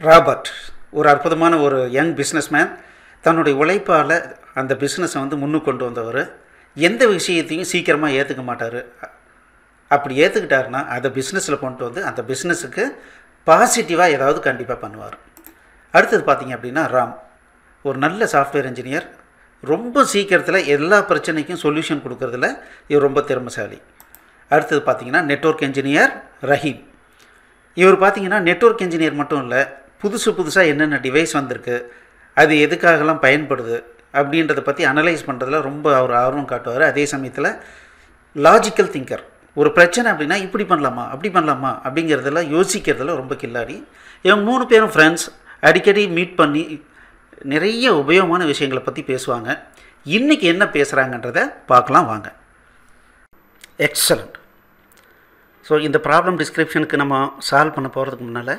Robert ஒரு அற்புதமான ஒரு யங் பிஸ்னஸ்மேன். தன்னுடைய உழைப்பால் அந்த பிஸ்னஸை முன்னுக்கு கொண்டு வந்தவர். எந்த விஷயத்தையும் சீக்கிரமாக ஏற்றுக்க மாட்டார். அப்படி ஏற்றுக்கிட்டாருன்னா அதை பிஸ்னஸில் கொண்டு வந்து அந்த பிஸ்னஸுக்கு பாசிட்டிவாக ஏதாவது கண்டிப்பாக பண்ணுவார். அடுத்தது பார்த்திங்க அப்படின்னா ராம் ஒரு நல்ல சாஃப்ட்வேர் இன்ஜினியர். ரொம்ப சீக்கிரத்தில் எல்லா பிரச்சனைக்கும் சொல்யூஷன் கொடுக்குறதுல இவர் ரொம்ப திறமைசாலி. அடுத்தது பார்த்திங்கன்னா நெட்வொர்க் இன்ஜினியர் ரஹீம். இவர் பார்த்திங்கன்னா நெட்வொர்க் இன்ஜினியர் மட்டும் இல்லை, புதுசாக என்னென்ன டிவைஸ் வந்திருக்கு, அது எதுக்காகலாம் பயன்படுது அப்படின்றத பற்றி அனலைஸ் பண்ணுறதுல ரொம்ப அவர் ஆர்வம் காட்டுவார். அதே சமயத்தில் லாஜிக்கல் திங்கர். ஒரு பிரச்சனை அப்படின்னா இப்படி பண்ணலாமா அப்படி பண்ணலாமா அப்படிங்கிறதெல்லாம் யோசிக்கிறதுல ரொம்ப கில்லாடி. இவங்க 3 பேரும் ஃப்ரெண்ட்ஸ். அடிக்கடி மீட் பண்ணி நிறைய உபயோகமான விஷயங்களை பற்றி பேசுவாங்க. இன்றைக்கி என்ன பேசுகிறாங்கன்றதை பார்க்கலாம் வாங்க. எக்ஸலண்ட். ஸோ இந்த ப்ராப்ளம் டிஸ்கிரிப்ஷனுக்கு நம்ம சால்வ் பண்ண போகிறதுக்கு முன்னால்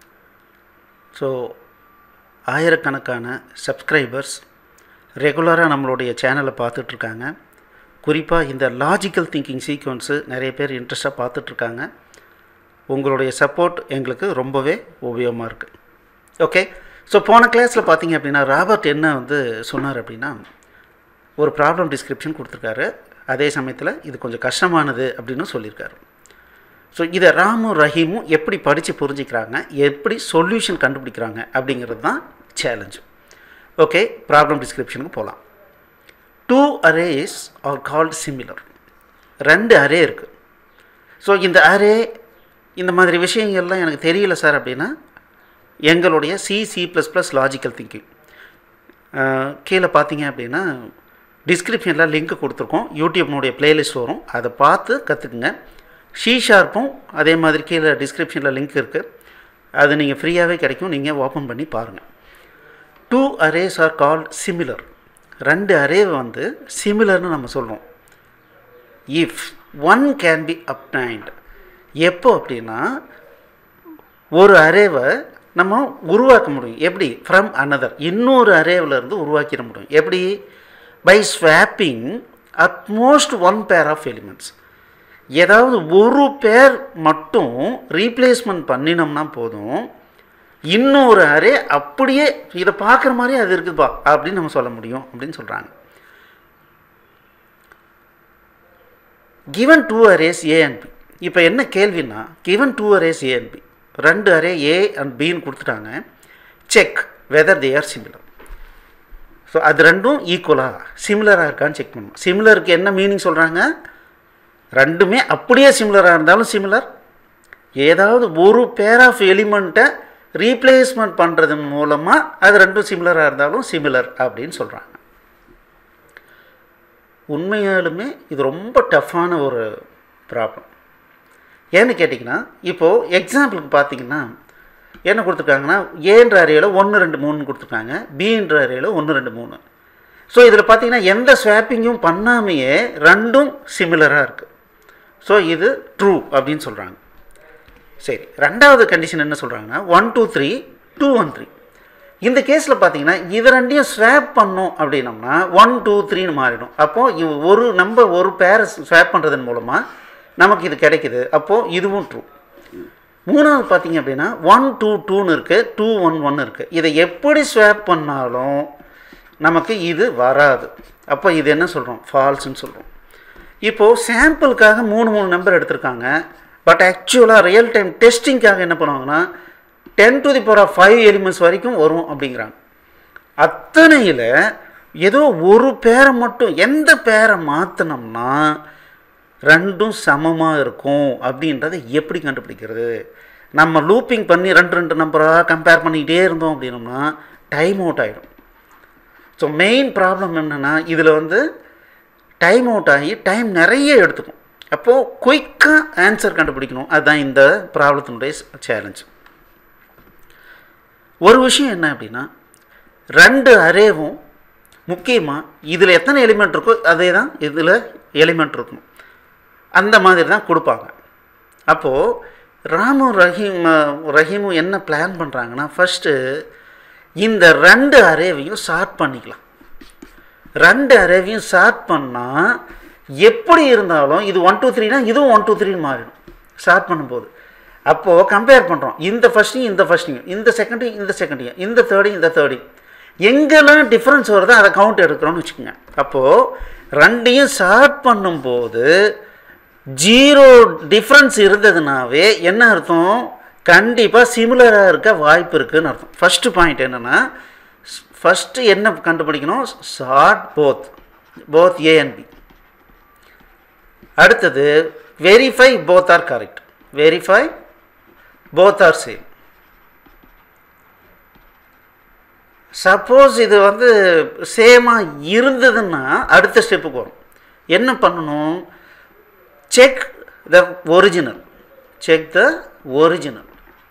ஆயிரக்கணக்கான சப்ஸ்கிரைபர்ஸ் ரெகுலராக நம்மளுடைய சேனலை பார்த்துட்ருக்காங்க. குறிப்பாக இந்த லாஜிக்கல் திங்கிங் சீக்வன்ஸு நிறைய பேர் இன்ட்ரெஸ்ட்டாக பார்த்துட்ருக்காங்க. உங்களுடைய சப்போர்ட் எங்களுக்கு ரொம்பவே உபயோகமாக இருக்குது. ஓகே, ஸோ போன கிளாஸில் பார்த்தீங்க அப்படின்னா ராபர்ட் என்ன சொன்னார் அப்படின்னா ஒரு ப்ராப்ளம் டிஸ்கிரிப்ஷன் கொடுத்துருக்காரு. அதே சமயத்தில் இது கொஞ்சம் கஷ்டமானது அப்படின்னு சொல்லியிருக்காரு. ஸோ இதை ராமும் ரஹீமும் எப்படி படித்து புரிஞ்சிக்கிறாங்க, எப்படி சொல்யூஷன் கண்டுபிடிக்கிறாங்க அப்படிங்கிறது தான் சேலஞ்சு. ஓகே, ப்ராப்ளம் டிஸ்கிரிப்ஷனுக்கு போகலாம். 2 arrays are called similar. 2 array இருக்குது. ஸோ இந்த அரே இந்த மாதிரி விஷயங்கள்லாம் எனக்கு தெரியல சார் அப்படின்னா எங்களுடைய C++ லாஜிக்கல் திங்கிங் கீழே பார்த்தீங்க அப்படின்னா டிஸ்கிரிப்ஷனில் லிங்க் கொடுத்துருக்கோம். யூடியூப்னுடைய ப்ளேலிஸ்ட் வரும், அதை பார்த்து கற்றுக்குங்க. C# அதே மாதிரி கீழே டிஸ்கிரிப்ஷனில் லிங்க் இருக்குது, அது நீங்கள் ஃப்ரீயாகவே கிடைக்கும், நீங்கள் ஓப்பன் பண்ணி பாருங்கள். 2 அரேஸ் ஆர் கால்ட் சிமிலர். 2 அரேவை சிமிலர்னு நம்ம சொல்கிறோம். If one can be obtained. எப்போ அப்படின்னா ஒரு அரேவை நம்ம உருவாக்க முடியும். எப்படி? ஃப்ரம் அனதர், இன்னொரு அரேவிலேருந்து உருவாக்கிட முடியும். எப்படி? By swapping utmost 1 pair of elements. ஏதாவது ஒரு பேர் மட்டும் ரீப்ளேஸ்மெண்ட் பண்ணினோம்னா போதும், இன்னொரு அரே அப்படியே இதை பார்க்குற மாதிரி அது இருக்குதுப்பா அப்படின்னு நம்ம சொல்ல முடியும் அப்படின்னு சொல்கிறாங்க. Given 2 arrays A and B. இப்போ என்ன கேள்வின்னா, given 2 arrays A and B, 2 array A and Bன்னு கொடுத்துட்டாங்க. Check whether they are similar. So அது ரெண்டும் ஈக்குவலாக சிமிலராக இருக்கான்னு செக் பண்ணணும். சிமிலருக்கு என்ன மீனிங் சொல்கிறாங்க? ரெண்டுமே அப்படியே சிமிலராக இருந்தாலும் சிமிலர், ஏதாவது ஒரு பேர் ஆஃப் எலிமெண்ட்டை ரீப்ளேஸ்மெண்ட் பண்ணுறது மூலமாக அது ரெண்டும் சிமிலராக இருந்தாலும் சிமிலர் அப்படின்னு சொல்கிறாங்க. உண்மையாலுமே இது ரொம்ப டஃப்பான ஒரு ப்ராப்ளம். ஏன்னு கேட்டிங்கன்னா, இப்போது எக்ஸாம்பிளுக்கு பார்த்தீங்கன்னா என்ன கொடுத்துருக்காங்கன்னா, ஏன்ற அரேயில் 1 2 3 கொடுத்துருக்காங்க, பின்ற அரேயில் 1 2 3. ஸோ இதில் பார்த்தீங்கன்னா எந்த ஸ்வாப்பிங்கும் பண்ணாமையே ரெண்டும் சிமிலராக இருக்குது. ஸோ இது ட்ரூ அப்படின்னு சொல்கிறாங்க. சரி, ரெண்டாவது கண்டிஷன் என்ன சொல்கிறாங்கன்னா 1 2 3 2 1 3. இந்த கேஸில் பார்த்தீங்கன்னா இது ரெண்டையும் ஸ்வாப் பண்ணோம் அப்படின்னோம்னா 1 2 3ன்னு மாறிடும். அப்போது ஒரு நம்பர் ஒரு பேரை ஸ்வாப் பண்ணுறதன் மூலமாக நமக்கு இது கிடைக்குது. அப்போது இதுவும் ட்ரூ. மூணாவது பார்த்தீங்க அப்படின்னா 1 2 2ன்னு இருக்குது, 2 1 1 இருக்குது. இதை எப்படி ஸ்வாப் பண்ணாலும் நமக்கு இது வராது. அப்போ இது என்ன சொல்கிறோம்? ஃபால்ஸ்ன்னு சொல்கிறோம். இப்போது சாம்பிளுக்காக 3 நம்பர் எடுத்திருக்காங்க. பட் ஆக்சுவலாக ரியல் டைம் டெஸ்டிங்காக என்ன பண்ணுவாங்கன்னா 10⁵ எலிமெண்ட்ஸ் வரைக்கும் வரும் அப்படிங்கிறாங்க. அத்தனையில் ஏதோ ஒரு பேரை மட்டும், எந்த பேரை மாற்றினோம்னா ரெண்டும் சமமாக இருக்கும் அப்படின்றத எப்படி கண்டுபிடிக்கிறது? நம்ம லூப்பிங் பண்ணி 2 நம்பராக கம்பேர் பண்ணிக்கிட்டே இருந்தோம் அப்படின்னோம்னா டைம் அவுட் ஆகிடும். ஸோ மெயின் ப்ராப்ளம் என்னென்னா இதில் டைம் அவுட் ஆகி டைம் நிறைய எடுத்துக்கும். அப்போது குயிக்காக ஆன்சர் கண்டுபிடிக்கணும். அதுதான் இந்த ப்ராப்ளத்தினுடைய சேலஞ்ச். ஒரு விஷயம் என்ன அப்படின்னா 2 அரேவும் முக்கியமாக இதில் எத்தனை எலிமெண்ட் இருக்கோ அதே தான் இதில் எலிமெண்ட் இருக்கணும். அந்த மாதிரி தான் கொடுப்பாங்க. அப்போது ராமும் ரஹீமும் என்ன பிளான் பண்ணுறாங்கன்னா, ஃபஸ்ட்டு இந்த 2 அரேவையும் ஷார்ட் பண்ணிக்கலாம். 2 அரேவையும் ஷார்ட் பண்ணால் எப்படி இருந்தாலும் இது 1 2 3னா இதுவும் 1 2 3ன்னு மாறிடும் ஷார்ட் பண்ணும்போது. அப்போது கம்பேர் பண்ணுறோம், இந்த ஃபஸ்ட்டையும் இந்த ஃபஸ்ட்டையும், இந்த செகண்டையும் இந்த செகண்டையும், இந்த தேர்டையும் இந்த தேர்டையும், எங்கெல்லாம் டிஃப்ரென்ஸ் வருதோ அதை கவுண்ட் எடுக்கிறோன்னு வச்சுக்கோங்க. அப்போது ரெண்டையும் சார்ட் பண்ணும்போது 0 டிஃப்ரென்ஸ் இருந்ததுனாவே என்ன அர்த்தம், கண்டிப்பாக சிமிலராக இருக்க வாய்ப்பு இருக்குதுன்னு அர்த்தம். ஃபஸ்ட்டு பாயிண்ட் என்னென்னா, ஃபஸ்ட்டு என்ன கண்டுபிடிக்கணும், sort both A and B. அடுத்தது verify both are correct, verify both are same. Suppose இது வந்து சேமாக இருந்ததுன்னா அடுத்த ஸ்டெப்புக்கு வரும். என்ன பண்ணணும், check the original, check the original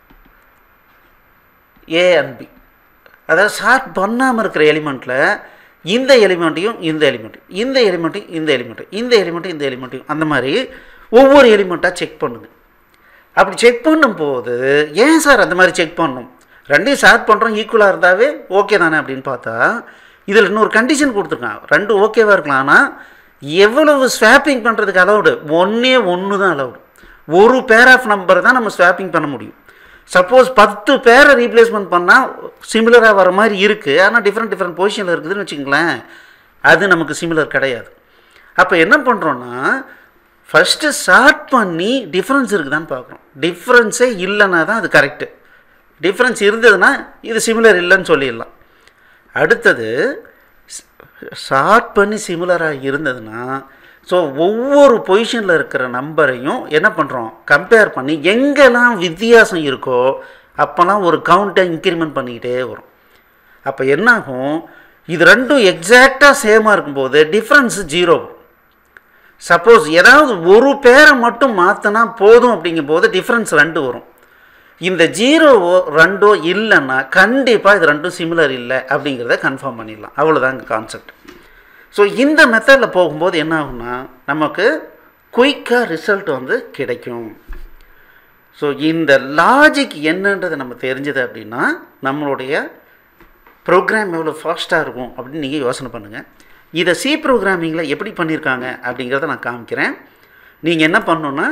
A and B. அதாவது சார்ட் பண்ணாமல் இருக்கிற எலிமெண்ட்டில் இந்த எலிமெண்ட்டையும் இந்த எலிமெண்ட்டையும், இந்த எலிமெண்ட்டையும் இந்த எலிமெண்ட்டையும், இந்த எலிமெண்ட்டையும் இந்த எலிமெண்ட்டையும், அந்த மாதிரி ஒவ்வொரு எலிமெண்ட்டாக செக் பண்ணுங்கள். அப்படி செக் பண்ணும்போது ஏன் சார் அந்த மாதிரி செக் பண்ணணும், ரெண்டையும் சார்ட் பண்ணுறோம் ஈக்குவலாக இருந்தாவே ஓகே தானே அப்படின்னு பார்த்தா, இதில் இன்னொரு கண்டிஷன் கொடுத்துருக்கான், ரெண்டும் ஓகேவாக இருக்கலாம். ஆனால் எவ்வளவு ஸ்வாப்பிங் பண்ணுறதுக்கு அலவுடு, ஒன்று தான் அலவுடு. ஒரு பேர் ஆஃப் நம்பர் தான் நம்ம ஸ்வாப்பிங் பண்ண முடியும். சப்போஸ் 10 பேரை ரீப்ளேஸ்மெண்ட் பண்ணால் சிமிலராக வர மாதிரி இருக்குது, ஆனால் டிஃப்ரெண்ட் பொசிஷனில் இருக்குதுன்னு வச்சுங்களேன், அது நமக்கு சிமிலர் கிடையாது. அப்போ என்ன பண்ணுறோன்னா, ஃபஸ்ட்டு சார்ட் பண்ணி டிஃப்ரென்ஸ் இருக்குதான்னு பார்க்குறோம். டிஃப்ரென்ஸே இல்லைன்னா தான் அது கரெக்டு, டிஃப்ரென்ஸ் இருந்ததுன்னா இது சிமிலர் இல்லைன்னு சொல்லிடலாம். அடுத்தது சார்ட் பண்ணி சிமிலராக இருந்ததுன்னா, ஸோ ஒவ்வொரு பொசிஷனில் இருக்கிற நம்பரையும் என்ன பண்ணுறோம், கம்பேர் பண்ணி எங்கெல்லாம் வித்தியாசம் இருக்கோ அப்போல்லாம் ஒரு கவுண்ட்டை இன்க்ரிமெண்ட் பண்ணிக்கிட்டே வரும். அப்போ என்னாகும், இது ரெண்டும் எக்ஸாக்டாக சேமாக இருக்கும்போது டிஃப்ரென்ஸ் 0 வரும். சப்போஸ் ஏதாவது ஒரு பேரை மட்டும் மாற்றினா போதும் அப்படிங்கும்போது டிஃப்ரென்ஸ் 2 வரும். இந்த 0வோ 2ஓ இல்லைன்னா கண்டிப்பாக இது ரெண்டும் சிமிலர் இல்லை அப்படிங்கிறத கன்ஃபார்ம் பண்ணிடலாம். அவ்வளோதாங்க கான்செப்ட். ஸோ இந்த மெத்தடில் போகும்போது என்ன ஆகும்னா, நமக்கு குயிக்காக ரிசல்ட் வந்து கிடைக்கும். ஸோ இந்த லாஜிக் என்னன்றது நம்ம தெரிஞ்சது அப்படின்னா நம்மளுடைய ப்ரோக்ராம் எவ்வளோ ஃபாஸ்ட்டாக இருக்கும் அப்படின்னு நீங்கள் யோசனை பண்ணுங்கள். இதை சி ப்ரோக்ராமிங்கில் எப்படி பண்ணியிருக்காங்க அப்படிங்கிறத நான் காமிக்கிறேன். நீங்கள் என்ன பண்ணணுன்னா,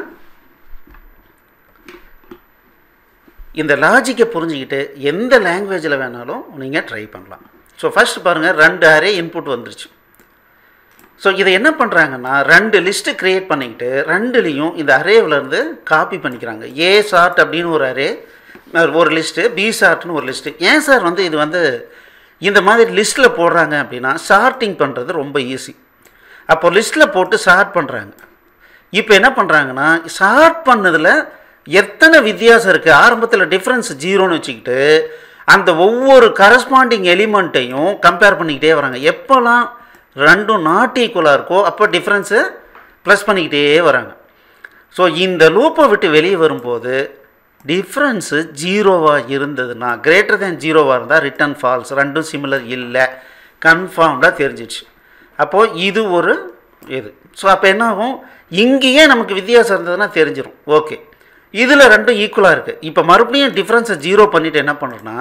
இந்த லாஜிக்கை புரிஞ்சுக்கிட்டு எந்த லாங்குவேஜில் வேணாலும் நீங்கள் ட்ரை பண்ணலாம். ஸோ ஃபஸ்ட் பாருங்கள், 2 அரே இன்புட் வந்துருச்சு. ஸோ இதை என்ன பண்ணுறாங்கன்னா, 2 லிஸ்ட்டு க்ரியேட் பண்ணிக்கிட்டு 2லேயும் இந்த அரேவிலேருந்து காப்பி பண்ணிக்கிறாங்க. ஏ சார்ட் அப்படின்னு ஒரு அரே ஒரு லிஸ்ட்டு, பி சார்ட்னு ஒரு லிஸ்ட்டு. ஏன் சார் வந்து இது வந்து இந்த மாதிரி லிஸ்ட்டில் போடுறாங்க அப்படின்னா, சார்ட்டிங் பண்ணுறது ரொம்ப ஈஸி. அப்போ லிஸ்ட்டில் போட்டு சார்ட் பண்ணுறாங்க. இப்போ என்ன பண்ணுறாங்கன்னா, சார்ட் பண்ணதில் எத்தனை வித்தியாசம் இருக்குது, ஆரம்பத்தில் டிஃப்ரென்ஸ் 0ன்னு வச்சுக்கிட்டு அந்த ஒவ்வொரு கரஸ்பாண்டிங் எலிமெண்ட்டையும் கம்பேர் பண்ணிக்கிட்டே வராங்க. எப்போல்லாம் ரெண்டும் நாட் ஈக்குவலாக இருக்கோ அப்போ டிஃப்ரென்ஸு ப்ளஸ் பண்ணிக்கிட்டே வராங்க. ஸோ இந்த லூப்பை விட்டு வெளியே வரும்போது டிஃப்ரென்ஸு 0வாக இருந்ததுன்னா, கிரேட்டர் தேன் 0வாக இருந்தால் ரிட்டன் ஃபால்ஸ், ரெண்டும் சிமிலர் இல்லை, கன்ஃபார்ம்டாக தெரிஞ்சிச்சு. அப்போது இது ஒரு இது. ஸோ அப்போ என்ன ஆகும், இங்கேயே நமக்கு வித்தியாசம் இருந்ததுன்னா தெரிஞ்சிடும். ஓகே, இதில் ரெண்டும் ஈக்குவலாக இருக்குது. இப்போ மறுபடியும் டிஃப்ரென்ஸை 0 பண்ணிவிட்டு என்ன பண்ணுறோன்னா,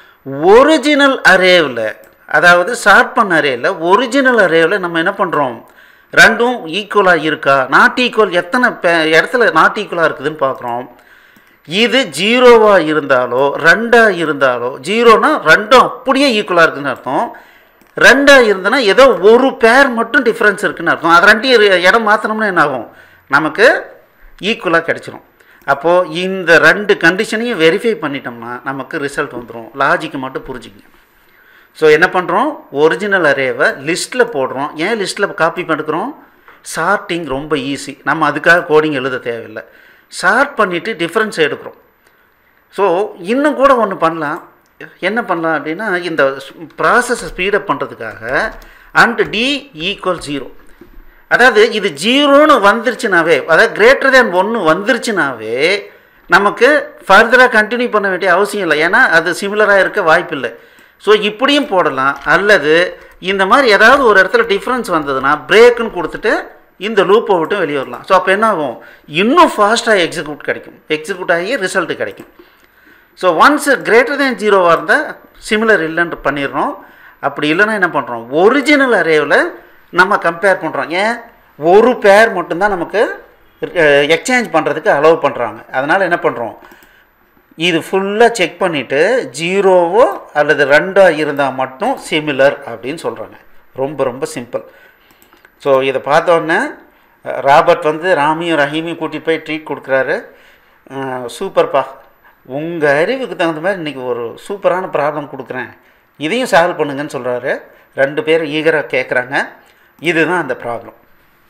ஒரிஜினல் அரேவில், அதாவது சார்ட் பண்ண அரேவில் ஒரிஜினல் அரேவில் நம்ம என்ன பண்ணுறோம், ரெண்டும் ஈக்குவலாக இருக்கா, நாட் ஈக்குவல் எத்தனை இடத்துல நாட் ஈக்குவலாக இருக்குதுன்னு பார்க்குறோம். இது 0வாக இருந்தாலோ 2ஆக இருந்தாலோ, 0னா ரெண்டும் அப்படியே ஈக்குவலாக இருக்குதுன்னு அர்த்தம். 2ஆக இருந்ததுன்னா ஏதோ ஒரு பேர் மட்டும் டிஃப்ரென்ஸ் இருக்குதுன்னு அர்த்தம். அது 2 இடம் மாற்றினோம்னா என்ன ஆகும், நமக்கு ஈக்குவலாக கிடச்சிரும். அப்போது இந்த 2 கண்டிஷனையும் வெரிஃபை பண்ணிட்டோம்னா நமக்கு ரிசல்ட் வந்துடும். லாஜிக்கு மட்டும் புரிஞ்சுக்கங்க. ஸோ என்ன பண்ணுறோம், ஒரிஜினல் அரேவை லிஸ்ட்டில் போடுறோம். ஏன் லிஸ்ட்டில் காப்பி பண்ணுறோம், சார்ட்டிங் ரொம்ப ஈஸி, நம்ம அதுக்காக கோடிங் எழுத தேவையில்லை. சார்ட் பண்ணிவிட்டு டிஃப்ரென்ஸ் எடுக்கிறோம். ஸோ இன்னும் கூட ஒன்று பண்ணலாம். என்ன பண்ணலாம் அப்படின்னா, இந்த ப்ராசஸை ஸ்பீடப் பண்ணுறதுக்காக அண்ட் டி ஈக்குவல் 0, அதாவது இது 0ன்னு வந்துருச்சுனாவே, அதாவது கிரேட்டர் தேன் 1 வந்துருச்சுனாவே நமக்கு ஃபர்தராக கண்டினியூ பண்ண வேண்டிய அவசியம் இல்லை, ஏன்னா அது சிமிலராக இருக்க வாய்ப்பு இல்லை. ஸோ இப்படியும் போடலாம். அல்லது இந்த மாதிரி ஏதாவது ஒரு இடத்துல டிஃப்ரென்ஸ் வந்ததுன்னா பிரேக்குன்னு கொடுத்துட்டு இந்த லூப்பை விட்டு வெளியே வரலாம். ஸோ அப்போ என்ன ஆகும், இன்னும் ஃபாஸ்ட்டாக எக்ஸிக்யூட் ஆகி ரிசல்ட்டு கிடைக்கும். ஸோ ஒன்ஸ் கிரேட்டர் தேன் 0வாக இருந்தால் சிமிலர் இல்லைன்னு பண்ணிடுறோம். அப்படி இல்லைன்னா என்ன பண்ணுறோம், ஒரிஜினல் அரேவில் நம்ம கம்பேர் பண்ணுறோம். ஏன், ஒரு பேர் மட்டும்தான் நமக்கு எக்ஸ்சேஞ்ச் பண்ணுறதுக்கு அலோவ் பண்ணுறாங்க. அதனால் என்ன பண்ணுறோம், இது ஃபுல்லாக செக் பண்ணிவிட்டு 0வோ அல்லது 2 இருந்தால் மட்டும் சிமிலர் அப்படின்னு சொல்கிறாங்க. ரொம்ப ரொம்ப சிம்பிள். ஸோ இதை பார்த்தோன்னே ராபர்ட் வந்து ராமியும் ரஹீமையும் கூட்டிகிட்டு போய் ட்ரீட் கொடுக்குறாரு. சூப்பர்ப்பா, உங்கள் அறிவுக்கு தகுந்த மாதிரி இன்றைக்கி ஒரு சூப்பரான ப்ராப்ளம் கொடுக்குறேன், இதையும் சால்வ் பண்ணுங்கன்னு சொல்கிறாரு. 2 பேரும் ஈகராக கேட்குறாங்க. இதுதான் அந்த ப்ராப்ளம்.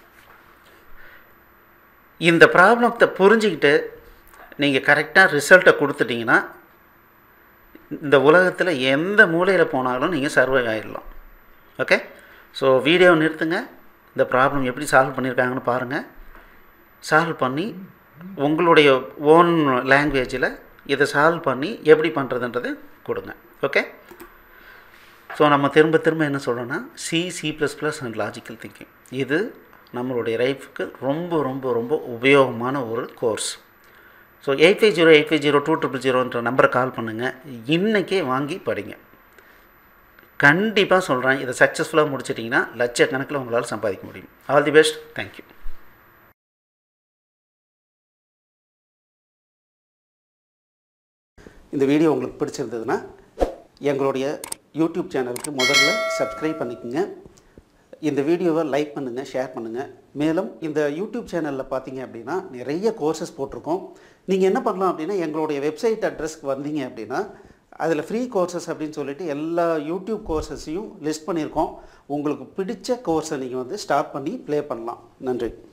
இந்த ப்ராப்ளத்தை புரிஞ்சுக்கிட்டு நீங்கள் கரெக்டாக ரிசல்ட்டை கொடுத்துட்டிங்கன்னா இந்த உலகத்தில் எந்த மூலையில் போனாலும் நீங்கள் சர்வை ஆகிடலாம். ஓகே, ஸோ வீடியோ நிறுத்துங்க. இந்த ப்ராப்ளம் எப்படி சால்வ் பண்ணியிருக்காங்கன்னு பாருங்கள். சால்வ் பண்ணி உங்களுடைய ஓன் லாங்குவேஜில் இதை சால்வ் பண்ணி எப்படி பண்ணுறதுன்றது கொடுங்க. ஓகே, ஸோ நம்ம திரும்ப என்ன சொல்கிறோன்னா C++ அண்ட் லாஜிக்கல் திங்கிங் இது நம்மளுடைய லைஃபுக்கு ரொம்ப ரொம்ப ரொம்ப உபயோகமான ஒரு கோர்ஸ். ஸோ 8508502000 நம்பரை கால் பண்ணுங்கள். இன்றைக்கே வாங்கி படிங்க. கண்டிப்பாக சொல்கிறேன், இதை சக்ஸஸ்ஃபுல்லாக முடிச்சிட்டிங்கன்னா லட்சக்கணக்கில் உங்களால் சம்பாதிக்க முடியும். All the best. தேங்க்யூ. இந்த வீடியோ உங்களுக்கு பிடிச்சிருந்ததுன்னா எங்களுடைய யூடியூப் சேனலுக்கு முதல்ல சப்ஸ்கிரைப் பண்ணிக்கோங்க. இந்த வீடியோவை லைக் பண்ணுங்கள், ஷேர் பண்ணுங்கள். மேலும் இந்த யூடியூப் சேனலில் பார்த்தீங்க அப்படின்னா நிறைய கோர்சஸ் போட்டிருக்கோம். நீங்கள் என்ன பண்ணலாம் அப்படின்னா எங்களுடைய வெப்சைட் அட்ரஸ்க்கு வந்தீங்க அப்படின்னா அதில் ஃப்ரீ கோர்சஸ் அப்படின்னு சொல்லிட்டு எல்லா யூடியூப் கோர்சஸையும் லிஸ்ட் பண்ணியிருக்கோம். உங்களுக்கு பிடிச்ச கோர்ஸை நீங்கள் வந்து ஸ்டார்ட் பண்ணி ப்ளே பண்ணலாம். நன்றி.